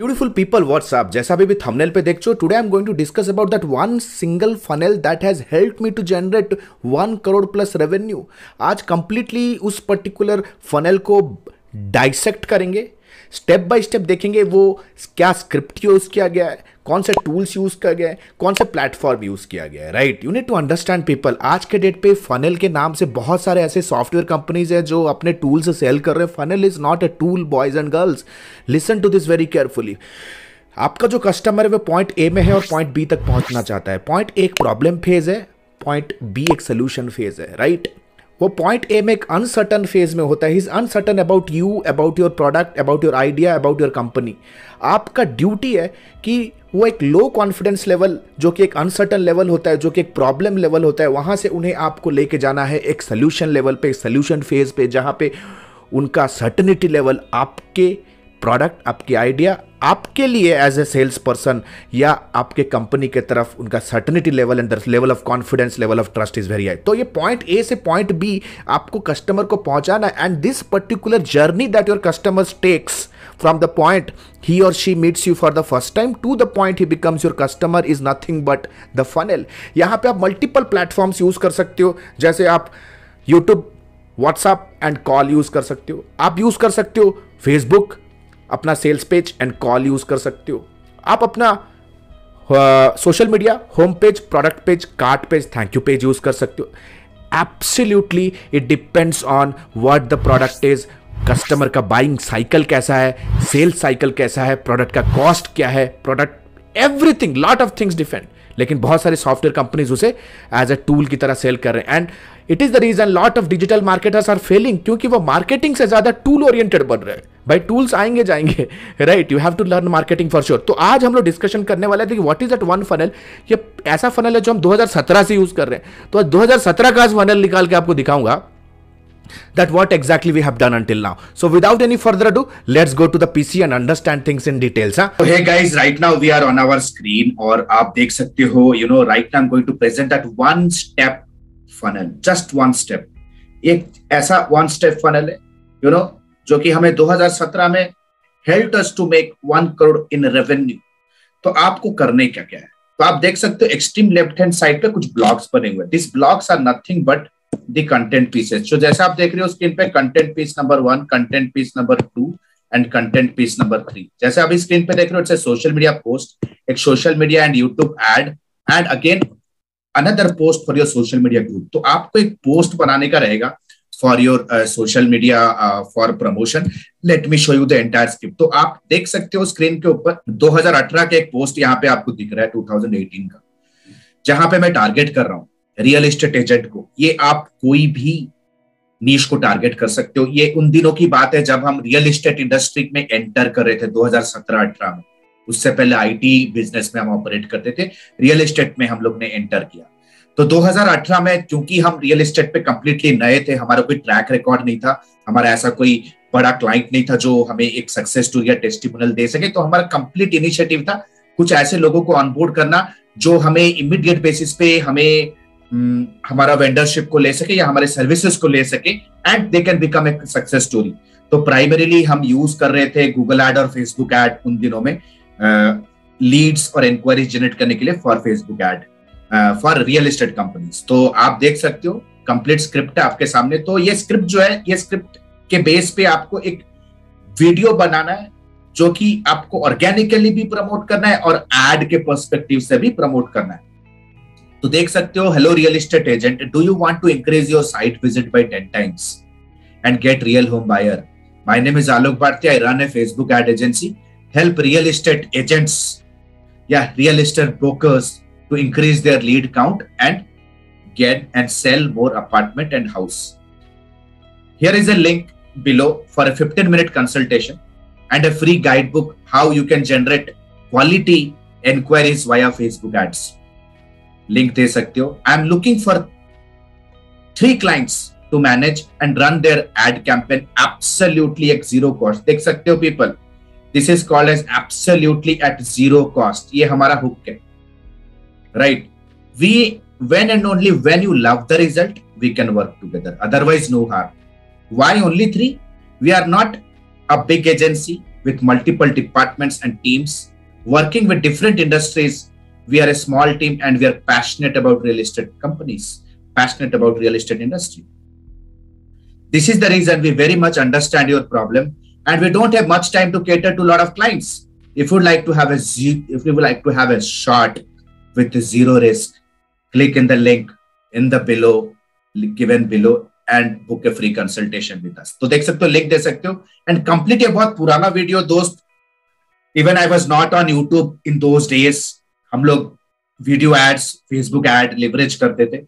Beautiful people, what's up? जैसा अभी भी थंबनेल पे देख चो, today I'm going to discuss about that one single funnel that has helped me to generate 1 crore plus revenue. आज completely उस particular funnel को dissect करेंगे, स्टेप बाय स्टेप देखेंगे वो क्या स्क्रिप्ट यूज किया गया है, कौन से टूल्स यूज किया गया है, कौन से प्लेटफॉर्म यूज किया गया है. Right, you need to understand people. आज के डेट पे फनल के नाम से बहुत सारे ऐसे सॉफ्टवेयर कंपनीज है जो अपने टूल से सेल कर रहे हैं. Funnel is not a tool, boys and girls. Listen to this very carefully. आपका जो कस्टमर है वो पॉइंट ए में है और पॉइंट बी तक पहुंचना चाहता है. पॉइंट ए एक प्रॉब्लम फेज है, पॉइंट बी एक सोल्यूशन फेज है. राइट, वो पॉइंट ए में एक अनसर्टन फेज में होता है. He is uncertain about you, about your product, about your idea, about your company. आपका ड्यूटी है कि वो एक लो कॉन्फिडेंस लेवल, जो कि एक अनसर्टन लेवल होता है, जो कि एक प्रॉब्लम लेवल होता है, वहां से उन्हें आपको लेके जाना है एक सोल्यूशन लेवल पे, सोल्यूशन फेज पे, जहां पे उनका सर्टेनिटी लेवल आपके प्रोडक्ट, आपकी आइडिया, आपके लिए एज ए सेल्स पर्सन या आपके कंपनी के तरफ उनका certainty level and level of confidence, level of trust is very high. तो ये पॉइंट ए से पॉइंट बी आपको कस्टमर को पहुंचाना है. And this particular journey that your customer takes from the point he or she meets you for the first time to the point he becomes your customer is nothing but the funnel. यहां पे आप multiple platforms use कर सकते हो. जैसे आप YouTube, WhatsApp and call use कर सकते हो. आप यूज कर सकते हो Facebook, अपना sales page and call use कर सकते हो. आप अपना social media, home page, product page, cart page, thank you page use कर सकते हो. Absolutely it depends on what the product is. Customer का बाइंग साइकिल कैसा है, सेल्स साइकिल कैसा है, प्रोडक्ट का कॉस्ट क्या है, product everything, lot of things different. लेकिन बहुत सारे सॉफ्टवेयर कंपनीज उसे एज अ टूल की तरह सेल कर रहे हैं. And it is the reason lot of digital marketers are failing, क्योंकि वो मार्केटिंग से ज्यादा टूल ओरिएंटेड बन रहे हैं. भाई टूल्स आएंगे जाएंगे, right, you have to learn marketing for sure. तो आज हम लोग डिस्कशन करने वाले थे कि what is that one funnel. ये ऐसा फनल है जो हम 2017 से यूज कर रहे हैं. तो 2017 का फनल निकाल के आपको दिखाऊंगा that what exactly we have done until now. So without any further ado, let's go to the PC and understand things in details. So hey guys, right now we are on our screen और आप देख सकते हो, right now I'm going to present that one step funnel, just one step. एक ऐसा one step funnel है, जो कि हमें 2017 में helped us to make 1 crore in revenue. तो आपको करने क्या क्या है, तो आप देख सकते हो एक्सट्रीम लेफ्ट हैंड साइड पे कुछ ब्लॉक्स बने हुए. This blocks are nothing but the content pieces. So जैसा आप देख रहे हो स्क्रीन पे, content piece number 1, content piece number 2 and content piece number 3. जैसे अभी स्क्रीन पे देख रहे हो, it's a social media post, एक social media and YouTube ad and again another post for your social media group. तो आपको एक पोस्ट बनाने का रहेगा for your social media for promotion. Let me show you the entire script. तो आप देख सकते हो स्क्रीन के ऊपर 2018 का एक पोस्ट यहाँ पे आपको दिख रहा है, 2018 का, जहां पे मैं टारगेट कर रहा हूं रियल एस्टेट एजेंट को. ये आप कोई भी नीश को टारगेट कर सकते हो. ये उन दिनों की बात है जब हम रियल एस्टेट इंडस्ट्री में एंटर कर रहे थे 2017-18 में. उससे पहले आईटी बिजनेस में हम ऑपरेट करते थे, रियल एस्टेट में हम लोग ने एंटर किया. तो 2018 में क्योंकि हम रियल एस्टेट पे कंप्लीटली नए थे, हमारा कोई ट्रैक रिकॉर्ड नहीं था, हमारा ऐसा कोई बड़ा क्लाइंट नहीं था जो हमें एक सक्सेस स्टोरी या टेस्टिमोनियल दे सके. तो हमारा कंप्लीट इनिशिएटिव था कुछ ऐसे लोगों को ऑनबोर्ड करना जो हमें इमीडिएट बेसिस पे हमें हमारा वेंडरशिप को ले सके या हमारे सर्विसेज को ले सके and they can become a success story. तो प्राइमरीली हम यूज कर रहे थे गूगल एड और फेसबुक एड उन दिनों में लीड्स और इंक्वायरीज जनरेट करने के लिए for Facebook ad for real estate companies. तो आप देख सकते हो कंप्लीट स्क्रिप्ट है आपके सामने. तो ये स्क्रिप्ट जो है, ये स्क्रिप्ट के बेस पे आपको एक वीडियो बनाना है जो कि आपको ऑर्गेनिकली भी प्रमोट करना है और एड के पर्सपेक्टिव से भी प्रमोट करना है. तो देख सकते हो, hello real estate agent, do you want to increase your site visit by 10 times and get real home buyer? My name is Alok Bharti, I run a Facebook ad agency, help real estate agents या real estate brokers to increase their lead count and get and sell more apartment and house. Here is a link below for a 15-minute consultation and a free guidebook how you can generate quality enquiries via Facebook ads. Link दे सकते हो. I am looking for 3 clients to manage and run their ad campaign absolutely at zero cost. देख सकते हो people, this is called as absolutely at zero cost. ये हमारा hook है, right. We when and only when you love the result we can work together, otherwise no harm. Why only 3? We are not a big agency, with multiple departments and teams, working with different industries. We are a small team and we are passionate about real estate companies, passionate about real estate industry. This is the reason we very much understand your problem, and we don't have much time to cater to a lot of clients. If you would like to have a shot with zero risk, click in the link in the below given below and book a free consultation with us. तो देख सकते हो, link दे सकते हो. And complete, ये बहुत पुराना वीडियो दोस्त. Even I was not on YouTube in those days. हम लोग video ads, Facebook ad leverage करते थे.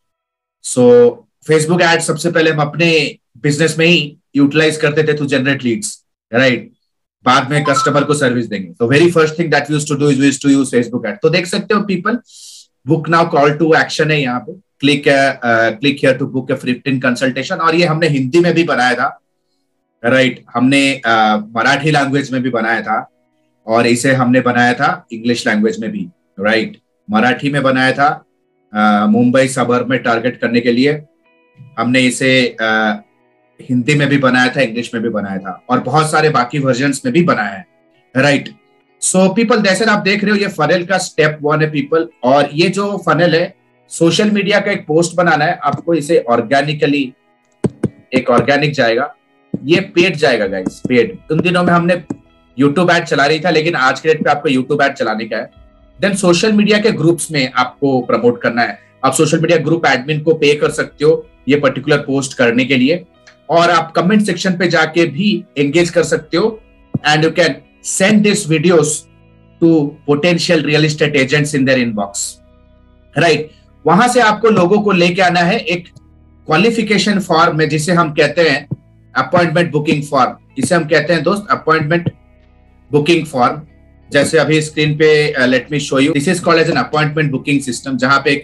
सो फेसबुक एड सबसे पहले हम अपने बिजनेस में ही यूटिलाइज करते थे टू जनरेट लीड्स, राइट. बाद में कस्टमर को सर्विस देंगे. तो very first thing that we used to do is we used to use Facebook ad. तो देख सकते हो people, book now call to action है यहाँ पे. Click here to book a free consultation. और ये हमने हिंदी में भी बनाया था, राइट. हमने मराठी लैंग्वेज में भी बनाया था, और इसे हमने बनाया था इंग्लिश लैंग्वेज में भी, राइट. मराठी में बनाया था मुंबई सबर्ब में टारगेट करने के लिए. हमने इसे हिंदी में भी बनाया था, इंग्लिश में भी बनाया था, और बहुत सारे बाकी वर्जन्स में भी बनाया है, राइट. सो पीपल, जैसे आप देख रहे हो, ये फनल का स्टेप 1 है पीपल. और ये जो फनल है, सोशल मीडिया का एक पोस्ट बनाना है आपको. इसे ऑर्गेनिकली, एक ऑर्गेनिक जाएगा, ये पेड जाएगा गाइस, पेड. उन दिनों में हमने यूट्यूब एड चला रही था, लेकिन आज के डेट पे आपको यूट्यूब एड चलाने का है. देन सोशल मीडिया के ग्रुप्स में आपको प्रमोट करना है. आप सोशल मीडिया ग्रुप एडमिन को पे कर सकते हो ये पर्टिकुलर पोस्ट करने के लिए, और आप कमेंट सेक्शन पे जाके भी एंगेज कर सकते हो. And you can send this videos to potential real estate agents in their inbox, right. वहां से आपको लोगों को लेके आना है एक क्वालिफिकेशन फॉर्म में, जिसे हम कहते हैं अपॉइंटमेंट बुकिंग फॉर्म. इसे हम कहते हैं दोस्त अपॉइंटमेंट बुकिंग फॉर्म. जैसे अभी स्क्रीन पे let me show you, this is called as an appointment booking system, जहां पे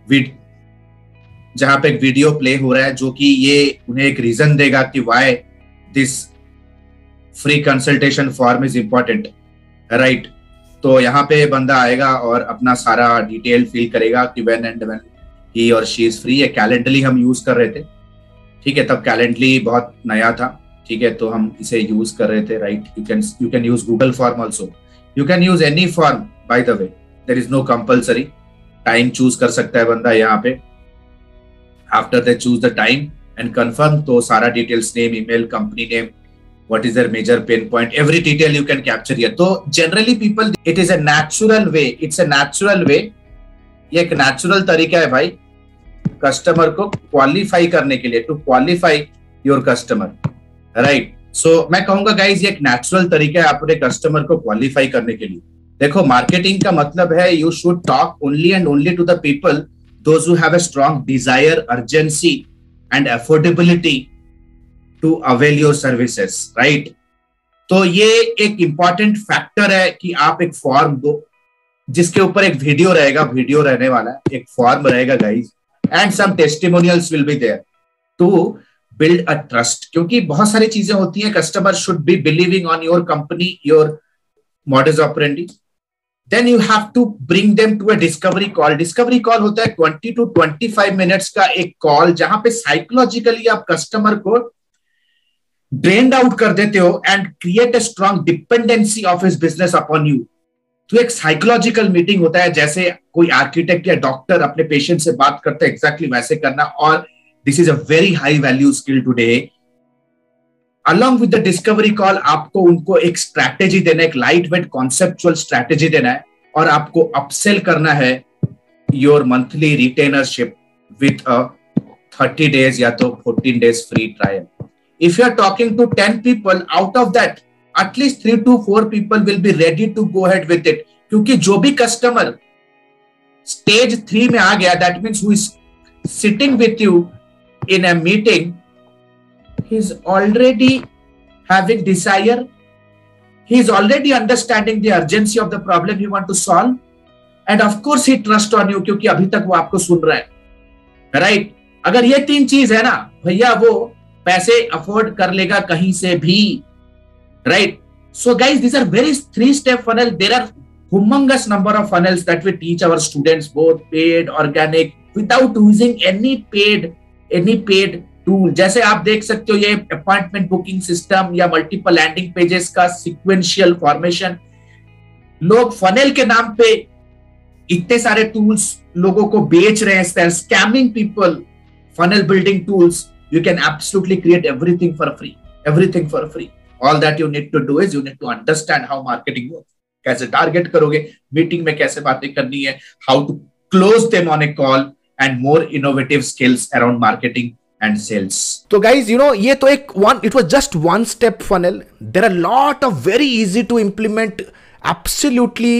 एक वीडियो प्ले हो रहा है, जो कि ये उन्हें एक रीजन देगा कि why this free consultation form is important, right. तो यहाँ पे बंदा आएगा और अपना सारा डिटेल फिल करेगा कि व्हेन एंड व्हेन ही और शी इज फ्री. ये कैलेंडरली हम यूज कर रहे थे, ठीक है. तब कैलेंडरली बहुत नया था, ठीक है, तो हम इसे यूज कर रहे थे, right. You can use Google form also, you can use any form by the way, there is no compulsory. Time चूज कर सकता है बंदा यहाँ पे. After they choose the time and confirm, तो सारा details, name, email, company name, what is their major pain point, every detail you can capture here. तो generally people, it is a natural way, it's a natural way. ये एक natural तरीका है भाई customer को qualify करने के लिए, to qualify your customer, right. So मैं कहूंगा गाइज, ये एक नेचुरल तरीका है अपने कस्टमर को क्वालिफाई करने के लिए. देखो, मार्केटिंग का मतलब है you should talk only and only to the people those who have a strong desire, urgency and affordability to avail your services, right. तो ये एक इंपॉर्टेंट फैक्टर है कि आप एक फॉर्म दो जिसके ऊपर एक वीडियो रहेगा, वीडियो रहने वाला है, एक फॉर्म रहेगा guys, and some testimonials will be there to build a trust. क्योंकि बहुत सारी चीजें होती हैं, customer should be believing on your company, your modus operandi. Then you have to bring them to a discovery call. Discovery call होता है 20 to 25 minutes का एक कॉल, जहां पे साइकोलॉजिकली आप कस्टमर को ड्रेन्ड आउट कर देते हो and create a strong dependency of his business upon you. तो एक साइकोलॉजिकल मीटिंग होता है, जैसे कोई आर्किटेक्ट या डॉक्टर अपने पेशेंट से बात करते हैं, एग्जैक्टली वैसे करना. और this is a very high value skill today. Along with the discovery call आपको उनको एक स्ट्रैटेजी देना, एक लाइट वेट कॉन्सेप्चुअल स्ट्रैटेजी देना है, और आपको अपसेल करना है your monthly retainership with a 30 days या तो 14 days free trial. If you are talking to 10 people, out of that, at least 3 to 4 people will be ready to go ahead with it. क्योंकि जो भी customer stage 3 में आ गया, that means who is sitting with you in a meeting, he is already having desire, he is already understanding the urgency of the problem you want to solve, and of course he trust on you क्योंकि अभी तक वो आपको सुन रहा है, right. अगर ये 3 चीज है ना भैया, वो पैसे अफोर्ड कर लेगा कहीं से भी, right. So guys, these are very 3-step funnel. There are humongous number of funnels that we teach our students, both paid, organic, without using any paid tool, जैसे आप देख सकते हो ये अपॉइंटमेंट बुकिंग सिस्टम या मल्टीपल लैंडिंग पेजेस का sequential formation, लोग funnel के नाम पे इतने सारे टूल्स लोगों को बेच रहे हैं, scamming people, funnel building tools, you can absolutely create everything for free, everything for free. All that you need to do is you need to understand how marketing works. कैसे टारगेट करोगे, meeting में कैसे बातें करनी है, how to close them on a call, and more innovative skills around marketing and sales. तो guys, ये तो it was just one step funnel. There are a lot of very easy to implement, absolutely,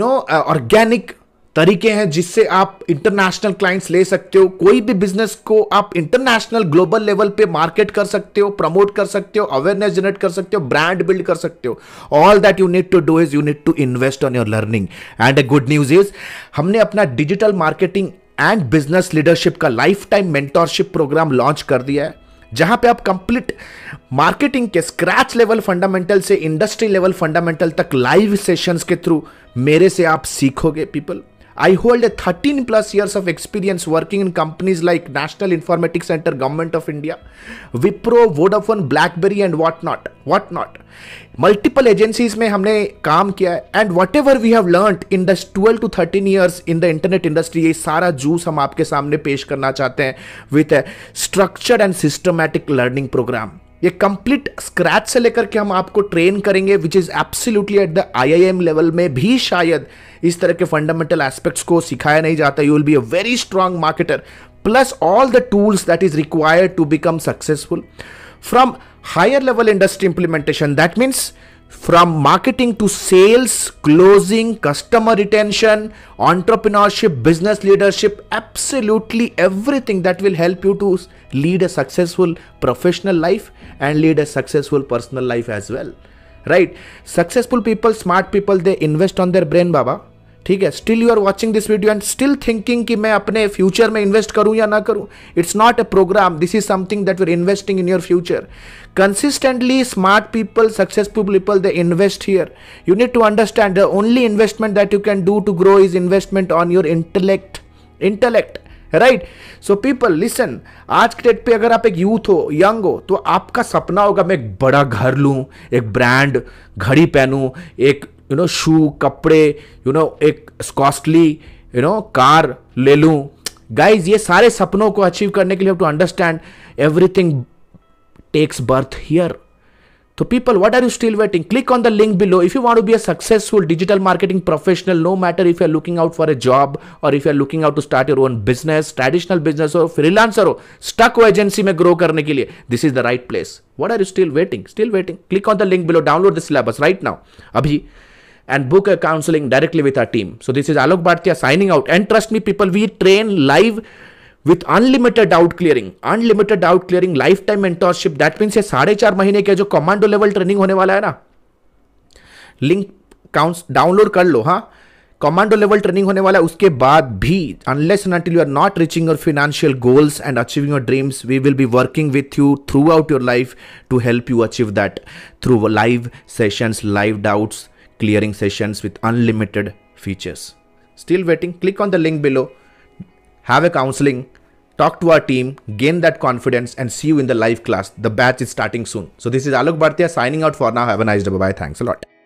organic तरीके हैं जिससे आप international clients ले सकते हो। कोई भी बिजनेस को आप इंटरनेशनल ग्लोबल लेवल पे मार्केट कर सकते हो, प्रमोट कर सकते हो, अवेयरनेस जनरेट कर सकते हो, ब्रांड बिल्ड कर सकते हो। All that you need to do is you need to invest on your learning. And a good news is हमने अपना digital marketing and business leadership का life time mentorship program launch कर दिया है, जहां पे आप कंप्लीट मार्केटिंग के स्क्रैच लेवल फंडामेंटल से इंडस्ट्री लेवल फंडामेंटल तक लाइव सेशंस के थ्रू मेरे से आप सीखोगे। People, I hold a 13 plus years of experience working in companies like National Informatics Center, Government of India, Wipro, Vodafone, BlackBerry and whatnot. Multiple agencies में हमने काम किया है, and whatever we have learned in the 12 to 13 years in the internet industry, ये सारा juice हम आपके सामने पेश करना चाहते हैं with a structured and systematic learning program. ये कंप्लीट स्क्रैच से लेकर के हम आपको ट्रेन करेंगे, which is absolutely at the IIM level में भी शायद इस तरह के फंडामेंटल एस्पेक्ट्स को सिखाया नहीं जाता। You will be a very strong marketer, plus all the tools that is required to become successful from higher level industry implementation. That means from marketing to sales, closing, customer retention, entrepreneurship, business leadership, absolutely everything that will help you to lead a successful professional life and lead a successful personal life as well, right? Successful people, smart people, they invest on their brain, baba. ठीक है, still you are watching this video and still thinking कि मैं अपने future में invest करूं या ना करूं। It's not a program, this is something that we are investing in your future. Consistently smart people, successful people, they invest here. You need to understand the only investment that you can do to grow is investment on your intellect, right? So people listen, आज के date पे अगर आप एक youth हो, young हो, तो आपका सपना होगा मैं एक बड़ा घर लूं, एक ब्रांड घड़ी पहनूं, एक शू, कपड़े, एक कॉस्टली कार ले लूं। गाइज, ये सारे सपनों को अचीव करने के लिए to understand everything takes birth here. So people, what are you still waiting? Click on the link below if you want to be a successful digital marketing professional, no matter if you're looking out for a job or if you're looking out to start your own business, traditional business or freelancer हो, stuck हो agency में grow करने के लिए, this is the right place. What are you still waiting? Still waiting? Click on the link below, download the syllabus right now, abhi, and book a counseling directly with our team. So this is Alok Bhartia signing out, and trust me people, we train live with unlimited doubt clearing, lifetime mentorship. That means ये 4.5 महीने के जो commando level training होने वाला है ना, link download कर लो। हाँ, कमांडो लेवल ट्रेनिंग होने वाला है। उसके बाद भी unless and until you are not reaching your financial goals and achieving your dreams, we will be working with you throughout your life to help you achieve that through live sessions, live doubts clearing sessions with unlimited features. Still waiting? Click on the link below, have a counseling, talk to our team, gain that confidence, and see you in the live class. The batch is starting soon. So this is Alok Bhartia signing out for now. Have a nice day. Bye-bye. Thanks a lot.